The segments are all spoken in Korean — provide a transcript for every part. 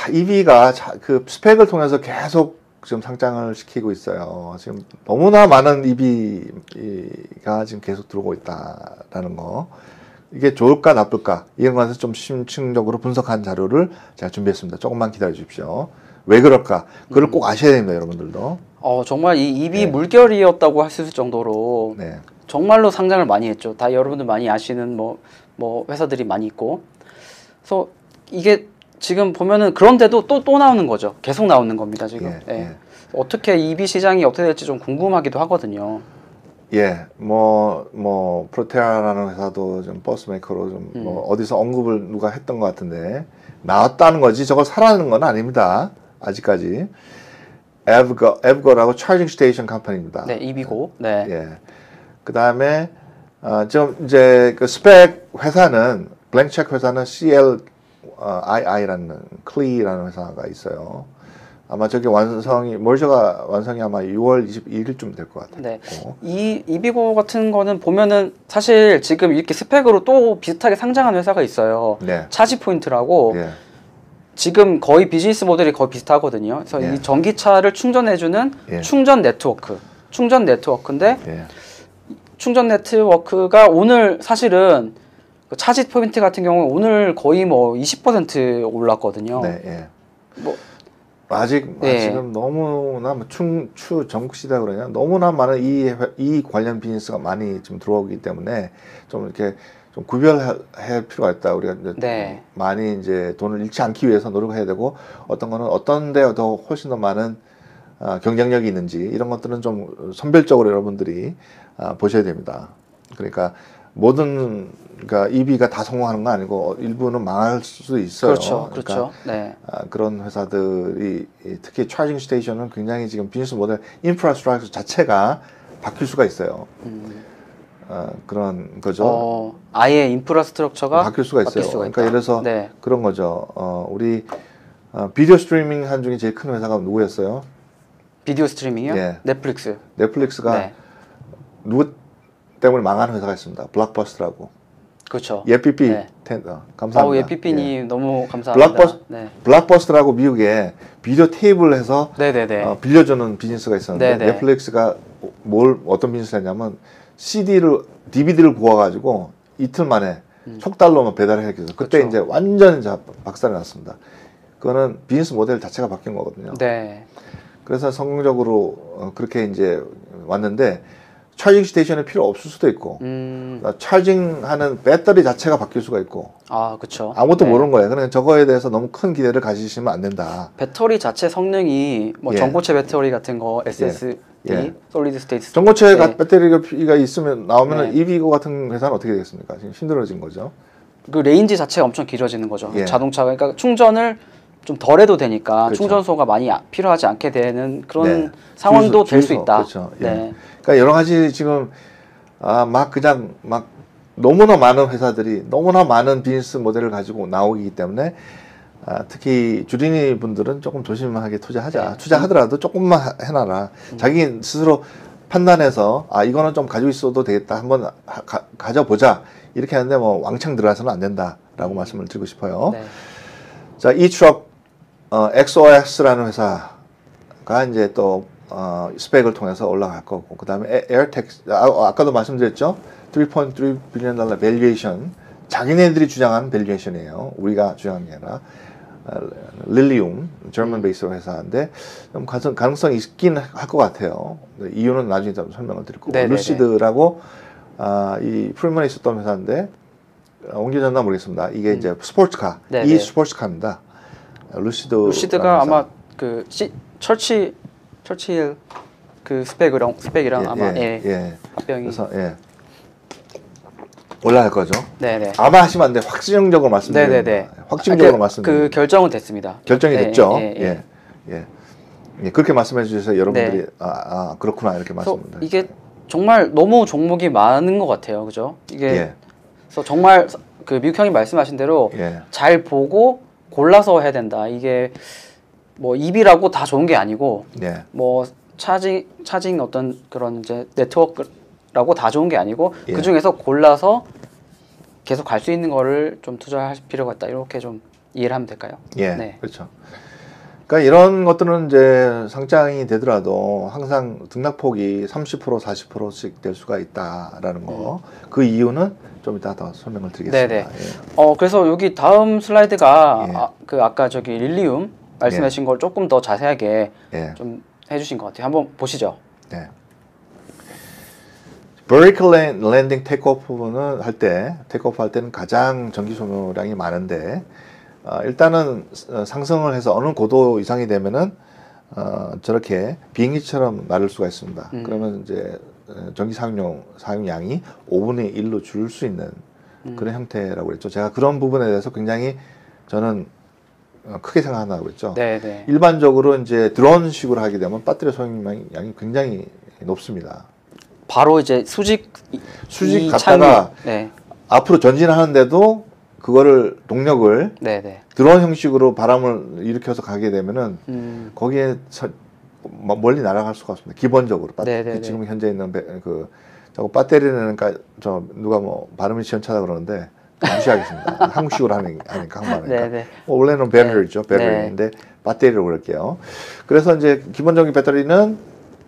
EV가 그 스펙을 통해서 계속 지금 상장을 시키고 있어요. 지금 너무나 많은 EV가 지금 계속 들어오고 있다라는 거. 이게 좋을까 나쁠까 이런 것에 좀 심층적으로 분석한 자료를 제가 준비했습니다. 조금만 기다려 주십시오. 왜 그럴까? 그걸 꼭 아셔야 됩니다, 여러분들도. 정말 이 EV 네. 물결이었다고 할 수 있을 정도로 네. 정말로 상장을 많이 했죠. 다 여러분들 많이 아시는 뭐 회사들이 많이 있고. 그래서 이게 지금 보면은 그런데도 또 나오는 거죠. 계속 나오는 겁니다, 지금. 예, 예. 예. 어떻게 EV 시장이 어떻게 될지 좀 궁금하기도 하거든요. 예, 프로테아라는 회사도 좀 버스 메이커로 좀 어디서 언급을 누가 했던 것 같은데 나왔다는 거지 저걸 사라는 건 아닙니다. 아직까지. 에브거라고 차징 스테이션 컴퍼니입니다. 네, EV고. 네. 예. 그 다음에 좀 이제 그 스펙 회사는 블랭체크 회사는 CLII라는 클리라는 회사가 있어요. 아마 저게 머저가 완성이 아마 6월 22일쯤 될 것 같아요. 네. 이 EV고 같은 거는 보면은 사실 지금 이렇게 스펙으로 또 비슷하게 상장한 회사가 있어요. 네. 차지포인트라고. 예. 지금 거의 비즈니스 모델이 거의 비슷하거든요. 그래서 예. 이 전기차를 충전해주는 예. 충전 네트워크인데 예. 충전 네트워크가 오늘 사실은 그 차지 포인트 같은 경우는 오늘 거의 뭐 20% 올랐거든요. 네. 예. 뭐 아직은 너무나 전국 시대라 그러냐 너무나 많은 이 관련 비즈니스가 많이 지금 들어오기 때문에 좀 이렇게 좀 구별할 필요가 있다. 우리가 이제 네. 많이 이제 돈을 잃지 않기 위해서 노력해야 되고 어떤 거는 어떤 데 더 훨씬 더 많은 경쟁력이 있는지 이런 것들은 좀 선별적으로 여러분들이 보셔야 됩니다. 그러니까 그러니까 EV가 다 성공하는 건 아니고 일부는 망할 수도 있어요. 그렇죠. 그러니까 네. 그런 회사들이 특히 차징 스테이션은 굉장히 지금 비즈니스 모델 인프라스트럭처 자체가 바뀔 수가 있어요. 그런 거죠. 아예 인프라스트럭처가 바뀔 수가 있어요. 그러니까 예를 들어서 네. 그런 거죠. 우리 비디오 스트리밍 한 중에 제일 큰 회사가 누구였어요? 비디오 스트리밍이요? 예. 넷플릭스가 네. 누구 때문에 망하는 회사가 있습니다. 블록버스터라고. 그렇죠. 예삐삐 네. 감사합니다. 예삐삐님 너무 감사합니다. 블록버스터라고 미국에 비디오 테이블을 해서 빌려주는 비즈니스가 있었는데 넷플릭스가 어떤 비즈니스를 했냐면 DVD를 구워가지고 이틀 만에 촉달로만 배달을 했어요. 그때 그렇죠. 이제 완전 박살이 났습니다. 그거는 비즈니스 모델 자체가 바뀐 거거든요. 네. 그래서 성공적으로 그렇게 이제 왔는데 차징 스테이션이 필요 없을 수도 있고 차징하는 배터리 자체가 바뀔 수가 있고 그렇죠. 아무것도 모르는 거예요. 그러니까 저거에 대해서 너무 큰 기대를 가지시면 안 된다. 배터리 자체 성능이 뭐 전고체 배터리 같은 거 SSD, 솔리드 스테이트 전고체 배터리가 나오면 EV고 같은 회사는 어떻게 되겠습니까? 지금 힘들어진 거죠. 그 레인지 자체가 엄청 길어지는 거죠. 자동차가 그러니까 충전을 좀 덜 해도 되니까 그렇죠. 충전소가 많이 필요하지 않게 되는 그런 상황도 될 수 있다. 그렇죠. 그러니까 여러 가지 지금 그냥 너무나 많은 회사들이 너무나 많은 비즈니스 모델을 가지고 나오기 때문에 특히 주린이 분들은 조금 조심하게 투자하자. 투자하더라도 조금만 해놔라. 자기 스스로 판단해서 이거는 좀 가지고 있어도 되겠다. 한번 가져보자. 이렇게 하는데 뭐 왕창 들어가서는 안 된다라고 말씀을 드리고 싶어요. 자, 이 트럭 XOS라는 회사가 이제 또 스펙을 통해서 올라갈 거고 그 다음에 에어텍스 아까도 말씀드렸죠. 3.3 빌리언 달러 밸류에이션 자기네들이 주장하는 밸류에이션이에요. 우리가 주장한 게 아니라 릴리움 저먼 베이스 회사인데 좀 가능성이 있긴 할 것 같아요. 이유는 나중에 좀 설명을 드릴 거고 루시드라고 이 프리먼에 있었던 회사인데 옮겨졌나 모르겠습니다. 이게 이제 스포츠카 스포츠카입니다. 루시드가 아마 그 철치힐 그 스펙이랑 아마 합병이 그래서 올라갈 거죠. 네네. 아마 하시면 안 돼. 확정적으로 말씀드립니다. 확정적으로 말씀드립니다. 그 결정은 됐습니다. 결정이 됐죠. 그렇게 말씀해 주셔서 여러분들이 그렇구나 이렇게 말씀합니다. 이게 정말 너무 종목이 많은 것 같아요, 그죠? 이게 그래서 정말 그 미국 형이 말씀하신 대로 잘 보고 골라서 해야 된다. 이게 뭐 EV라고 다 좋은 게 아니고 뭐 차징 어떤 그런 이제 네트워크라고 다 좋은 게 아니고 그 중에서 골라서 계속 갈 수 있는 거를 좀 투자할 필요가 있다. 이렇게 좀 이해를 하면 될까요? 예, 네. 그렇죠. 그러니까 이런 것들은 이제 상장이 되더라도 항상 등락폭이 30% 40%씩 될 수가 있다라는 거. 그 이유는 좀 이따 더 설명을 드리겠습니다. 네네. 예. 그래서 여기 다음 슬라이드가 예. 아까 저기 릴리움 말씀하신 예. 걸 조금 더 자세하게 예. 좀 해주신 것 같아요. 한번 보시죠. 네. vertical landing 테이크오프는 테이크오프 할 때는 가장 전기 소모량이 많은데 일단은 상승을 해서 어느 고도 이상이 되면은 저렇게 비행기처럼 날을 수가 있습니다. 그러면 이제 전기 사용량이 5분의 1로 줄 수 있는 그런 형태라고 그랬죠. 제가 그런 부분에 대해서 굉장히 저는 크게 생각한다고 그랬죠. 네네. 일반적으로 이제 드론식으로 하게 되면 배터리 소용량이 굉장히 높습니다. 바로 이제 수직 갔다가 네. 앞으로 전진하는데도 그거를 동력을 네네. 드론 형식으로 바람을 일으켜서 가게 되면은 거기에 멀리 날아갈 수가 없습니다. 기본적으로 지금 현재 있는 자꾸 배터리는 저 누가 뭐 발음이 시원찮다 그러는데 무시하겠습니다. 한국식으로 하니까 한국말이니까 원래는 배터리죠. 배터리인데 배터리로 그럴게요. 그래서 이제 기본적인 배터리는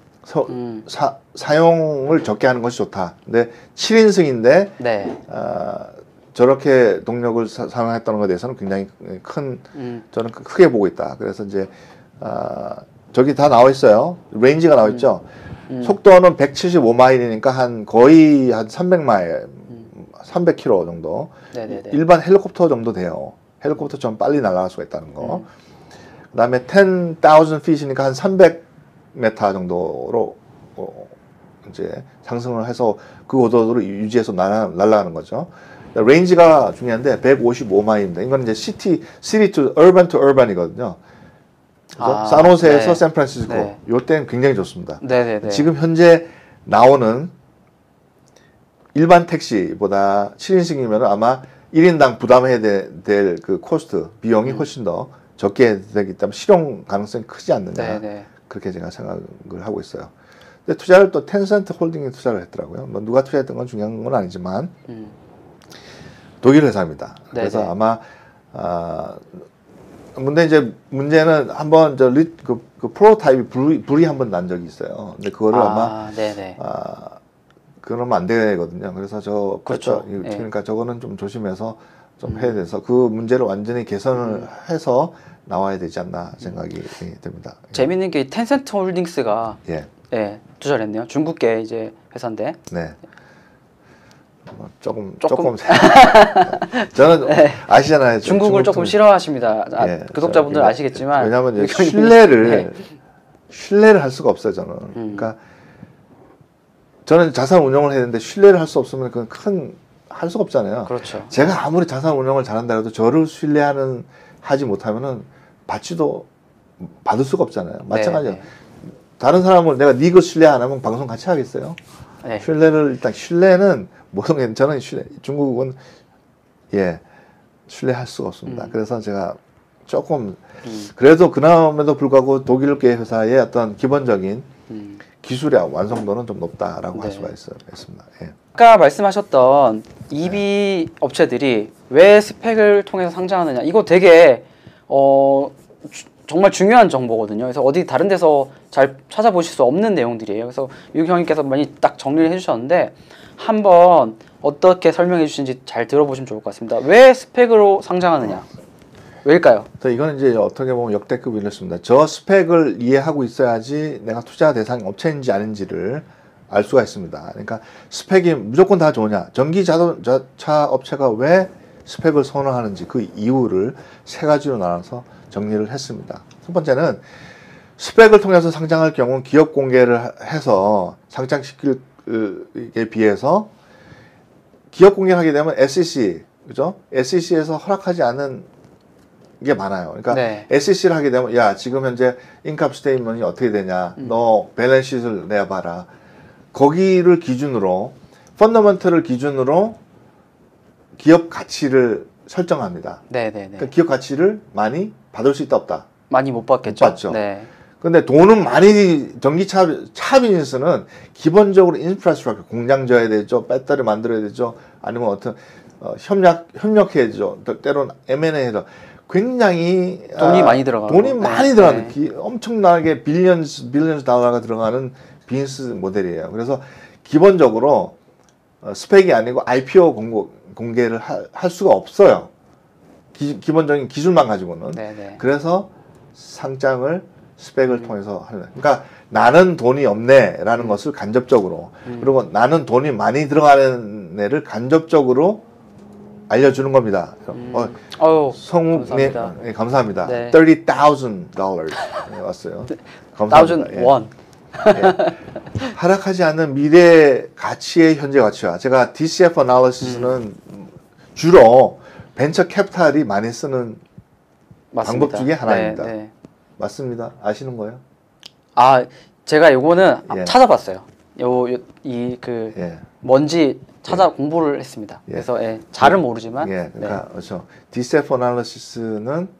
사용을 적게 하는 것이 좋다. 근데 7인승인데 네. 저렇게 동력을 사용했다는 것에 대해서는 굉장히 큰 저는 크게 보고 있다. 그래서 이제 저기 다 나와 있어요. 레인지가 나와 있죠. 속도는 175마일이니까 거의 한 300마일, 300km 정도. 네네네. 일반 헬리콥터 정도 돼요. 헬리콥터처럼 빨리 날아갈 수가 있다는 거. 그다음에 10,000 feet이니까 한 300m 정도로 이제 상승을 해서 그 고도를 유지해서 날아가는 거죠. 레인지가 중요한데 155마일입니다. 이건 이제 city to urban이거든요. 산호세에서 네. 샌프란시스코 네. 요때는 굉장히 좋습니다. 네네네. 지금 현재 나오는 일반 택시보다 7인승이면 아마 1인당 부담해야 될 그 코스트 비용이 훨씬 더 적게 되기 때문에 실용 가능성이 크지 않느냐. 네네. 그렇게 제가 생각을 하고 있어요. 근데 투자를 또 텐센트 홀딩에 투자를 했더라고요. 뭐 누가 투자했던 건 중요한 건 아니지만 독일 회사입니다. 네네. 그래서 아마 근데 이제 문제는 한번 그 프로타입이 불이 한번 난 적이 있어요. 근데 그거를 아마 네네. 그러면 안 되거든요. 그래서 그렇죠. 그러니까 저거는 좀 조심해서 좀 해야 돼서 그 문제를 완전히 개선을 해서 나와야 되지 않나 생각이 듭니다. 재밌는 게 텐센트 홀딩스가 예, 투자를 했네요. 중국계 이제 회사인데. 네. 조금 저는 네. 아시잖아요. 중국을 조금 싫어하십니다. 구독자분들 아시겠지만 왜냐하면 이제 신뢰를 할 수가 없어요. 저는. 그러니까 저는 자산 운용을 해야 되는데 신뢰를 할 수 없으면 그건 할 수가 없잖아요. 그렇죠. 제가 아무리 자산 운용을 잘한다 해도 저를 하지 못하면은 받을 수가 없잖아요. 마찬가지예요. 네. 다른 사람을 내가 거 신뢰 안 하면 방송 같이 하겠어요? 네. 신뢰는 모든 저는 중국은 신뢰할 수가 없습니다. 그래서 제가 조금 그래도 그럼에도 불구하고 독일계 회사의 어떤 기본적인 기술의 완성도는 좀 높다라고 할 수가 있습니다. 예. 아까 말씀하셨던 EV 업체들이 왜 스펙을 통해서 상장하느냐 이거 되게 정말 중요한 정보거든요. 그래서 어디 다른 데서 잘 찾아보실 수 없는 내용들이에요. 그래서 유기 형님께서 많이 딱 정리를 해주셨는데 한번 어떻게 설명해 주신지 잘 들어보시면 좋을 것 같습니다. 왜 스펙으로 상장하느냐? 왜일까요? 이거는 이제 어떻게 보면 역대급 일이었습니다. 저 스펙을 이해하고 있어야지 내가 투자 대상 업체인지 아닌지를 알 수가 있습니다. 그러니까 스펙이 무조건 다 좋으냐? 전기 자동차 업체가 왜 스펙을 선호하는지 그 이유를 세 가지로 나눠서 정리를 했습니다. 첫 번째는 스펙을 통해서 상장할 경우 기업 공개를 해서 상장시킬 에 비해서 기업 공개를 하게 되면 SEC, 그죠? SEC에서 허락하지 않은 게 많아요. 그러니까 네. SEC를 하게 되면 야 지금 현재 인컴 스테이트먼이 어떻게 되냐, 너 밸런스시트를 내봐라. 거기를 기준으로 펀더먼털을 기준으로 기업 가치를 설정합니다. 네네네. 그러니까 기업 가치를 많이 받을 수 있다 없다. 많이 못 받겠죠. 못 받죠. 네. 근데 돈은 많이 전기차 비즈니스는 기본적으로 인프라스트럭처 공장 져야 되죠, 배터리 만들어야 되죠, 아니면 어떤 협력해야 되죠, 때로는 M&A 해서 굉장히 돈이 많이 들어가고 돈이 많이 들어가는 엄청나게 빌리언스 달러가 들어가는 빈스 모델이에요. 그래서 기본적으로 스펙이 아니고 IPO 공개를 할 수가 없어요. 기본적인 기술만 가지고는. 네네. 그래서 상장을 스펙을 통해서 하는. 그러니까 나는 돈이 없네라는 것을 간접적으로 그리고 나는 돈이 많이 들어가는 애를 간접적으로 알려주는 겁니다. 성욱님 네, 감사합니다. 네. $30,000 네, 왔어요. 감사합니다. 1,000 예. 하락하지 않는 미래 가치의 현재 가치화. 제가 DCF 애널리시스는 주로 벤처 캐피탈이 많이 쓰는 맞습니다. 방법 중에 하나입니다. 네, 네. 맞습니다. 아시는 거예요? 아, 제가 요거는 예. 찾아봤어요. 뭔지 찾아 공부를 했습니다. 예. 그래서 잘은 모르지만. 예, 그러니까 그렇죠. DCF 애널리시스는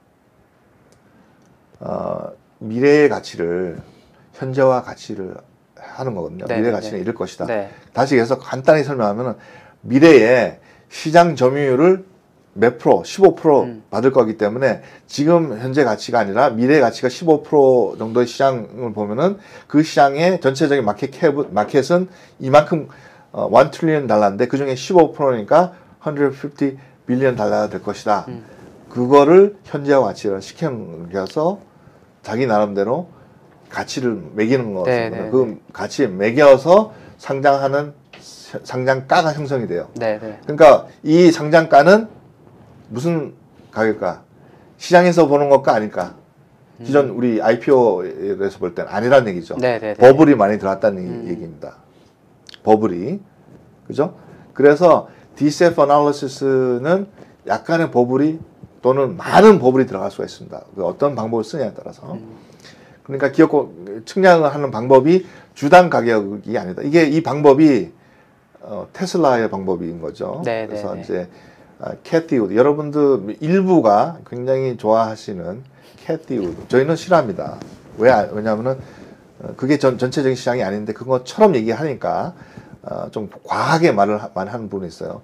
미래의 가치를 현재와 가치를 하는 거거든요. 네, 미래 네, 가치는 네. 이럴 것이다. 네. 다시 해서 간단히 설명하면은 미래에 시장 점유율을 몇 프로, 15% 받을 거기 때문에 지금 현재 가치가 아니라 미래 가치가 15% 정도의 시장을 보면은 그 시장의 전체적인 마켓은 이만큼 1 트릴리언 달러인데 그 중에 15%니까 150 빌리언 달러가 될 것이다. 그거를 현재와 가치를 시켜서 자기 나름대로 가치를 매기는 거거든요. 그 가치에 매겨서 상장하는 상장가가 형성이 돼요. 네네. 그러니까 이 상장가는 무슨 가격가? 시장에서 보는 것과 아닐까? 기존 우리 IPO에서 볼 때는 아니라는 얘기죠. 네네네. 버블이 많이 들어왔다는 얘기입니다. 버블이. 그죠? 그래서 DCF 애널리시스는 약간의 버블이 또는 많은 버블이 들어갈 수가 있습니다. 그 어떤 방법을 쓰냐에 따라서. 그러니까 기업 측량을 하는 방법이 주당 가격이 아니다. 이 방법이 테슬라의 방법인 거죠. 네네네. 그래서 이제 캐티 우드 여러분들 일부가 굉장히 좋아하시는 캐티 우드 저희는 싫어합니다. 왜냐하면은 그게 전체적인 시장이 아닌데 그것처럼 얘기하니까 좀 과하게 말을 많이 하는 부분이 있어요.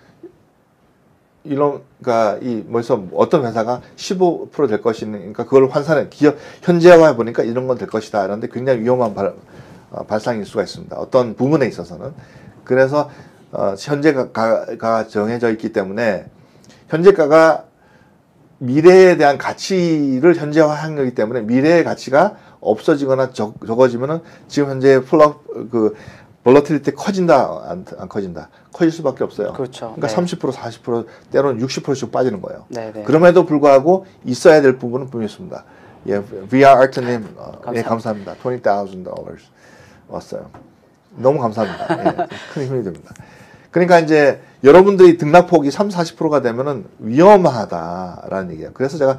그러니까 어떤 회사가 15% 될 것이니까 그걸 환산해 현재화해 보니까 이런 건 될 것이다. 그런데 굉장히 위험한 발상일 수가 있습니다. 어떤 부분에 있어서는. 그래서 현재가가 정해져 있기 때문에 현재가가 미래에 대한 가치를 현재화한 거기 때문에 미래의 가치가 없어지거나 적어지면은 지금 현재 볼러틸리티 커진다 안 커진다 커질 수밖에 없어요. 그렇죠. 그러니까 네. 30% 40% 때로는 60%씩 빠지는 거예요. 네네. 그럼에도 불구하고 있어야 될 부분은 분명히 있습니다. 예, VR 아트님 예, 감사합니다. $20,000 왔어요. 너무 감사합니다. 예, 큰 힘이 됩니다. 그러니까 이제 여러분들이 등락폭이 30-40%가 되면은 위험하다라는 얘기예요. 그래서 제가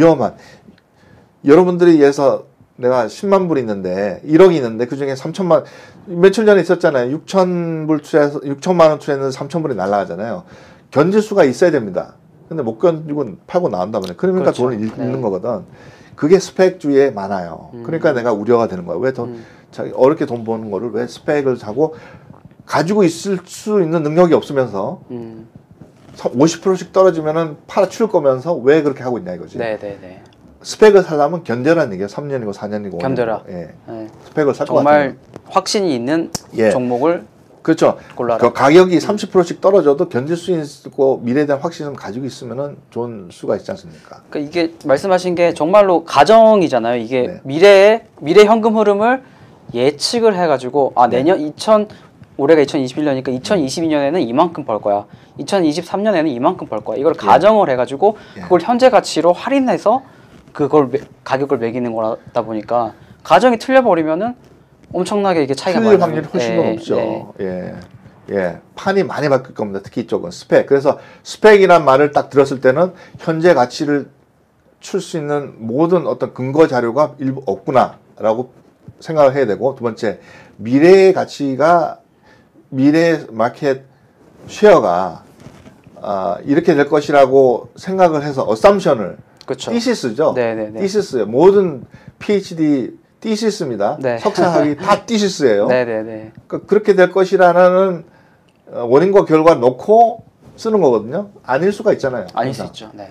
여러분들이 위해서 내가 10만 불 있는데 1억이 있는데 그중에 3천만 며칠 전에 있었잖아요. 6천만 원 투자했는데 3천 불이 날아가잖아요. 견딜 수가 있어야 됩니다. 근데 못 견디고 팔고 나온다 말이에요. 그러니까 그렇죠. 돈을 잃는 거거든. 그게 스펙주의에 많아요. 그러니까 내가 우려가 되는 거예요. 왜 자기 어렵게 돈 버는 거를 왜 스펙을 사고 가지고 있을 수 있는 능력이 없으면서 50%씩 떨어지면은 팔아칠 거면서 왜 그렇게 하고 있냐 이거지. 네네네. 스펙을 살려면 견뎌라는 얘기예요. 3년이고 4년이고 견뎌라. 5년이고. 예. 네. 스펙을 살 것 같아요. 정말 확신이 있는 종목을 그렇죠. 골라라. 그 가격이 30%씩 떨어져도 견딜 수 있고 미래에 대한 확신을 가지고 있으면은 좋은 수가 있지 않습니까? 그러니까 이게 말씀하신 게 정말로 가정이잖아요. 이게 네. 미래 현금 흐름을 예측을 해가지고 올해가 2021년이니까 2022년에는 이만큼 벌 거야. 2023년에는 이만큼 벌 거야. 이걸 가정을 해가지고 그걸 현재 가치로 할인해서 그걸 가격을 매기는 거다 보니까 가정이 틀려버리면은 엄청나게 이게 차이가 많이 틀릴 확률이 훨씬 더 높죠. 예. 판이 많이 바뀔 겁니다. 특히 이쪽은 스펙. 그래서 스펙이란 말을 딱 들었을 때는 현재 가치를 출 수 있는 모든 어떤 근거 자료가 일부 없구나라고 생각을 해야 되고, 두 번째 미래의 가치가 미래 마켓 쉐어가 이렇게 될 것이라고 생각을 해서 어썸션을 그렇죠. 티시스죠. 네네네. 티시스 모든 PhD 티시스입니다. 네. 석사학위 다 티시스예요. 네네네. 그렇게 될 것이라는 원인과 결과 놓고 쓰는 거거든요. 아닐 수가 있잖아요. 아닐 수 있죠. 네.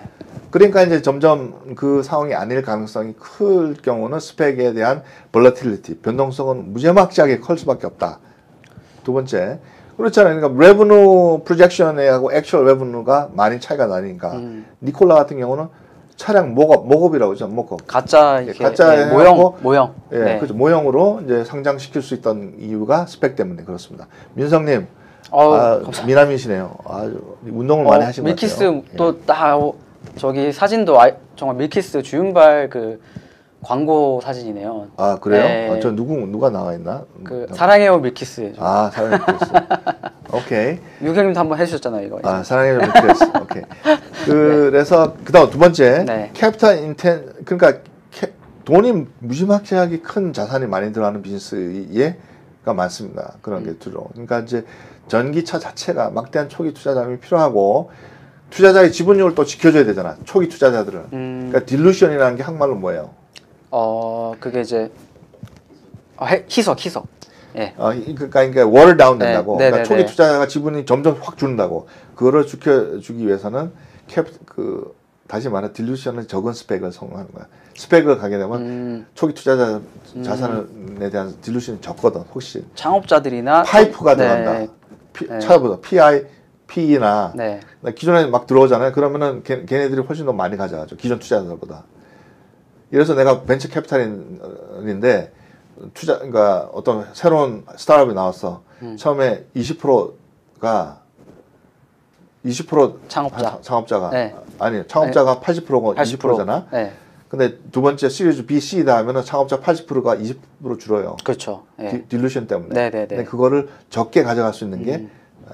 그러니까 이제 점점 그 상황이 아닐 가능성이 클 경우는 스펙에 대한 volatility, 변동성은 무지막지하게 클 수밖에 없다. 두 번째, 그렇잖아요. 그러니까 revenue projection하고 actual revenue가 많이 차이가 나니까 니콜라 같은 경우는 차량 목업이라고 하죠. 목업. 가짜 모형. 예, 네. 그렇죠. 모형으로 이제 상장시킬 수 있던 이유가 스펙 때문에 그렇습니다. 민성님, 미남이시네요. 아주 운동을 많이 하신 것 같아요. 밀키스 또 딱 저기 사진도 정말 밀키스 주윤발 그 광고 사진이네요. 아 그래요? 네. 저 누가 나와 있나? 그 사랑해요 밀키스. 아 사랑해요 밀키스. 오케이. 유경님도 한번 해주셨잖아요 이거. 아 사랑해요 밀키스. 오케이. 그래서 그다음 두 번째 네. 캐피탈 인텐 그러니까 돈이 무지막지하게 큰 자산이 많이 들어가는 비즈니스가 많습니다. 그런 게 주로. 그러니까 이제 전기차 자체가 막대한 초기 투자 자금이 필요하고 투자자의 지분율을 또 지켜줘야 되잖아. 초기 투자자들은. 그러니까 딜루션이라는 게 한말로 뭐예요? 그게 이제 희석. 예. 그러니까 water down 된다고. 네. 그러니까 초기 투자자가 지분이 점점 확 줄는다고. 그거를 지켜주기 위해서는 다시 말해 딜루션은 적은 스펙을 성공하는 거야. 스펙을 가게 되면 초기 투자자 자산에 대한 딜루션이 적거든. 혹시 창업자들이나 파이프가 들어간다. 찾아보자. PE나 네. 기존에 막 들어오잖아요. 그러면은 걔네들이 훨씬 더 많이 가져가죠. 기존 투자자들보다. 이래서 내가 벤처 캐피탈인데 그러니까 어떤 새로운 스타트업이 나왔어. 처음에 20%가 20% 창업자가 네. 아니 창업자가 80%가 20%잖아. 네. 근데 두 번째 시리즈 B, C다 하면은 창업자 80%가 20% 줄어요. 그렇죠. 네. 딜루션 때문에. 네네네. 근데 그거를 적게 가져갈 수 있는 게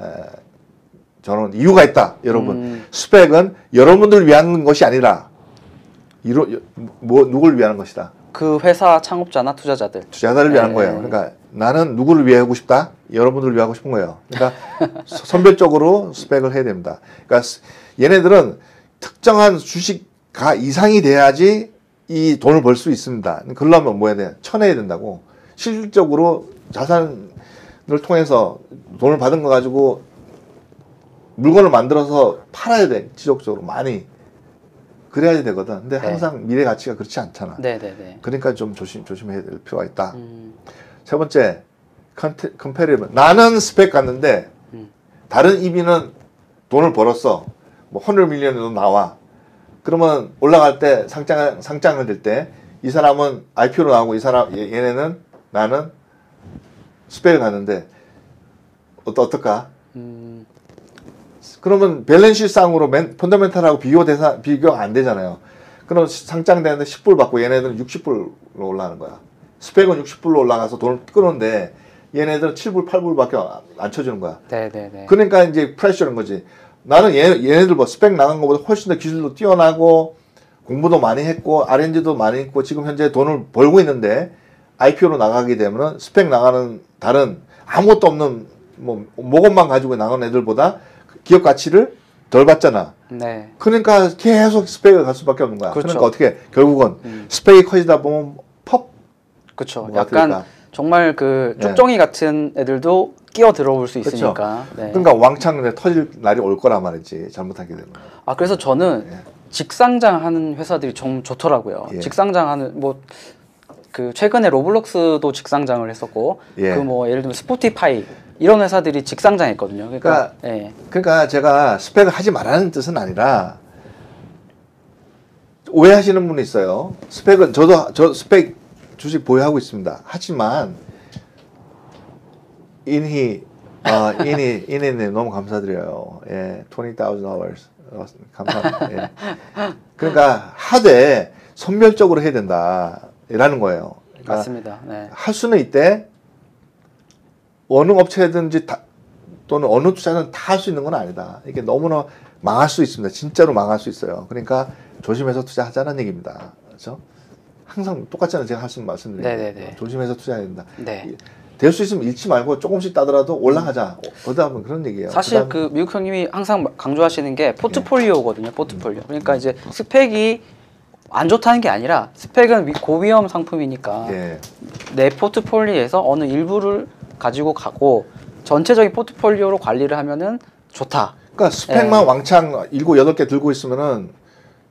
저는 이유가 있다. 여러분 스펙은 여러분들을 위한 것이 아니라 누구를 위한 것이다. 그 회사 창업자나 투자자들을 위한 거예요. 그러니까 나는 누구를 위해 하고 싶다? 여러분들을 위해 하고 싶은 거예요. 그러니까 선별적으로 스펙을 해야 됩니다. 그러니까 얘네들은 특정한 주식가 이상이 돼야지 이 돈을 벌 수 있습니다. 그러려면 뭐 해야 돼? 쳐내야 된다고. 실질적으로 자산을 통해서 돈을 받은 거 가지고 물건을 만들어서 팔아야 돼. 지속적으로 많이. 그래야 되거든. 근데 항상 미래 가치가 그렇지 않잖아. 네네네. 그러니까 좀 조심해야 될 필요가 있다. 세 번째, 컴패리브. 나는 스펙 갔는데 다른 EB는 돈을 벌었어. 뭐 100밀리언에도 나와. 그러면 올라갈 때 상장을 될 때 이 사람은 IPO로 나오고 얘네는 나는 스펙을 갔는데 어떨까? 그러면 밸런스상으로 펀더멘탈하고 비교가 안 되잖아요. 그럼 상장되는데 10불 받고 얘네들은 60불로 올라가는 거야. 스펙은 60불로 올라가서 돈을 끄는데 얘네들은 7불, 8불밖에 안 쳐주는 거야. 네네네. 그러니까 이제 프레셔인 거지. 나는 얘네들 뭐 스펙 나간 것보다 훨씬 더 기술도 뛰어나고 공부도 많이 했고 R&D도 많이 했고 지금 현재 돈을 벌고 있는데 IPO로 나가게 되면은 스펙 나가는 다른 아무것도 없는 뭐 모금만 가지고 나가는 애들보다 기업 가치를 덜 받잖아. 네. 그러니까 계속 스펙을 갈 수밖에 없는 거야. 그렇죠. 그러니까 어떻게 결국은 스펙이 커지다 보면 그렇죠. 약간 정말 그 쪽정이 같은 애들도 끼어 들어올 수 있으니까. 그렇죠. 네. 그러니까 왕창 터질 날이 올 거란 말이지. 잘못하게 되면. 그래서 저는 직상장하는 회사들이 좀 좋더라고요. 직상장하는 뭐 그 최근에 로블록스도 직상장을 했었고 그 뭐 예를 들면 스포티파이 이런 회사들이 직상장했거든요. 그러니까 제가 스펙을 하지 말라는 뜻은 아니라 오해하시는 분이 있어요. 스펙은 저 스펙 주식 보유하고 있습니다. 하지만 인희님 너무 감사드려요. $20,000 감사합니다. 그러니까 하되 선별적으로 해야 된다라는 거예요. 그러니까 맞습니다. 네. 할 수는 있대. 어느 업체든지 또는 어느 투자는 다 할 수 있는 건 아니다. 이게 너무나 망할 수 있습니다. 진짜로 망할 수 있어요. 그러니까 조심해서 투자하자는 얘기입니다. 그렇죠? 항상 똑같잖아요. 제가 말씀드리는 조심해서 투자해야 된다. 네. 될 수 있으면 잃지 말고 조금씩 따더라도 올라가자. 그다음은 그런 얘기예요. 사실 그 미국 형님이 항상 강조하시는 게 포트폴리오거든요. 포트폴리오. 그러니까 이제 스펙이 안 좋다는 게 아니라 스펙은 고위험 상품이니까 내 포트폴리오에서 어느 일부를 가지고 가고 전체적인 포트폴리오로 관리를 하면은 좋다. 그러니까 스펙만 왕창 7, 8개 들고 있으면은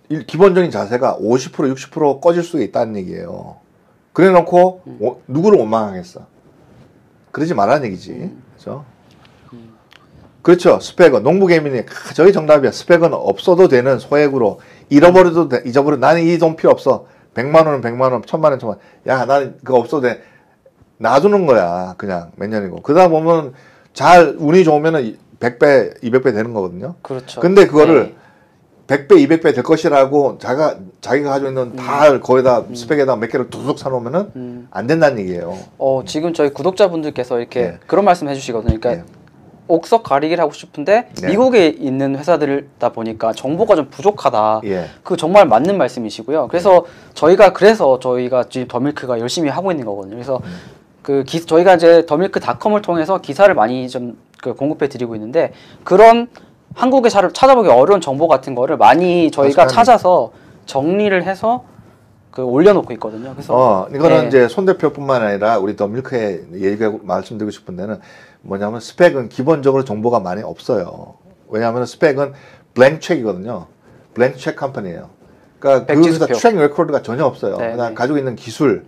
기본적인 자세가 50% 60% 꺼질 수가 있다는 얘기예요. 그래 놓고 누구를 원망하겠어. 그러지 말라는 얘기지. 그렇죠? 그렇죠. 스펙은 농부개민이 저기 정답이야. 스펙은 없어도 되는 소액으로 잃어버려도 돼. 잊어버려. 나는 이 돈 필요 없어. 100만 원은 100만 원, 1000만 원, 1000만 원. 야, 나는 그거 없어도 돼. 놔두는 거야. 그냥 몇 년이고. 그러다 보면 잘 운이 좋으면은 100배, 200배 되는 거거든요. 그렇죠. 근데 그거를 100배, 200배 될 것이라고 자기가 가지고 있는 다 거기다 스펙에다 몇 개를 툭툭 사놓으면은 안 된다는 얘기예요. 지금 저희 구독자분들께서 이렇게 그런 말씀 해주시거든요. 그러니까 옥석 가리기를 하고 싶은데 미국에 있는 회사들다 보니까 정보가 좀 부족하다. 그 정말 맞는 말씀이시고요. 그래서 저희가 지금 더밀크가 열심히 하고 있는 거거든요. 그래서 저희가 이제 더밀크닷컴을 통해서 기사를 많이 좀 공급해 드리고 있는데 그런 한국에 찾아보기 어려운 정보 같은 거를 많이 저희가 찾아서 정리를 해서 올려놓고 있거든요. 그래서 이거는 이제 손 대표뿐만 아니라 우리 더밀크에 말씀드리고 싶은 데는 뭐냐면 스펙은 기본적으로 정보가 많이 없어요. 왜냐하면 스펙은 블랭크 체크이거든요. 블랭크 체크 컴퍼니예요. 그러니까 그 회사 트랙 레코드가 전혀 없어요. 그냥 가지고 있는 기술.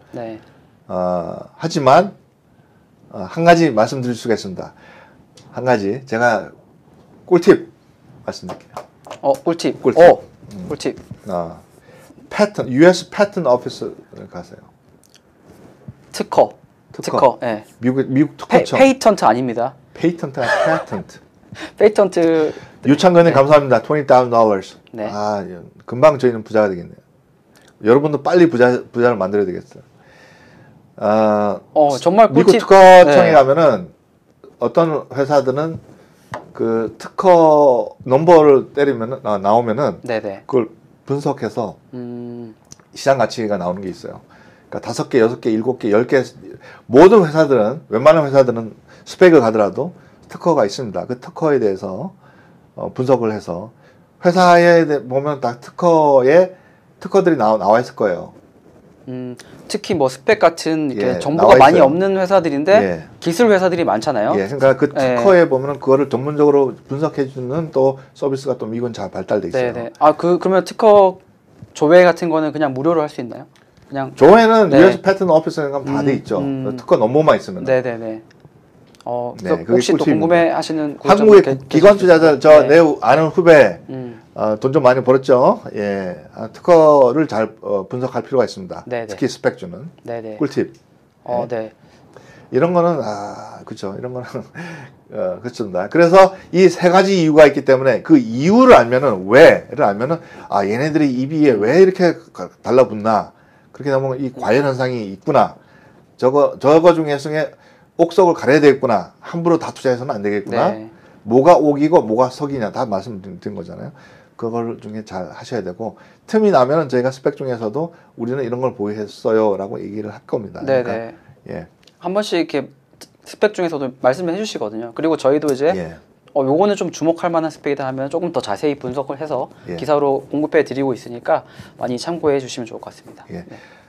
하지만 한 가지 말씀드릴 수가 있습니다. 한 가지 제가 꿀팁 말씀드릴게요. 꿀팁. 꿀팁. US 패턴 오피스를 가세요. 특허. 예. 미국 특허청. 페이턴트 아닙니다. 페이턴트, 패턴트. 페이턴트. 유창근님 감사합니다. $20,000. 네. 금방 저희는 부자가 되겠네요. 여러분도 빨리 부자를 만들어야 되겠어요. 정말 꿀팁. 미국 특허청에 가면은 어떤 회사들은 그 특허 넘버를 때리면 나오면은 그걸 분석해서 시장 가치가 나오는 게 있어요. 그러니까 5개, 6개, 7개, 10개 모든 회사들은 웬만한 회사들은 스펙을 가더라도 특허가 있습니다. 그 특허에 대해서 분석을 해서 회사에 보면 다 특허들이 나와 있을 거예요. 특히 뭐 스펙 같은 이렇게 정보가 많이 없는 회사들인데 기술 회사들이 많잖아요. 그러니까 그 특허에 보면은 그거를 전문적으로 분석해주는 또 서비스가 또 미국은 잘 발달돼 있어요. 그러면 특허 조회 같은 거는 그냥 무료로 할 수 있나요? 그냥 조회는 US 패턴 오피스에 가면 다 돼 있죠. 특허 넘버만 있으면. 혹시 또 궁금해하시는 한국의 기관 투자자 내 아는 후배 돈 좀 많이 벌었죠. 특허를 잘 분석할 필요가 있습니다. 특히 스펙 주는 꿀팁. 이런 거는 그렇죠. 이런 거는 그렇습니다. 그래서 이 세 가지 이유가 있기 때문에 그 이유를 알면은 왜를 알면은 얘네들이 EB에 왜 이렇게 달라붙나 그렇게 되면 이 과열 현상이 있구나. 저거 중에서 옥석을 가려야 되겠구나. 함부로 다 투자해서는 안 되겠구나. 뭐가 옥이고 뭐가 석이냐 다 말씀드린 거잖아요. 그걸 중에 잘 하셔야 되고 틈이 나면은 저희가 스펙 중에서도 우리는 이런 걸 보유했어요라고 얘기를 할 겁니다. 그러니까, 한 번씩 이렇게 스펙 중에서도 말씀을 해주시거든요. 그리고 저희도 이제 요거는 좀 주목할 만한 스펙이다 하면 조금 더 자세히 분석을 해서 기사로 공급해 드리고 있으니까 많이 참고해 주시면 좋을 것 같습니다.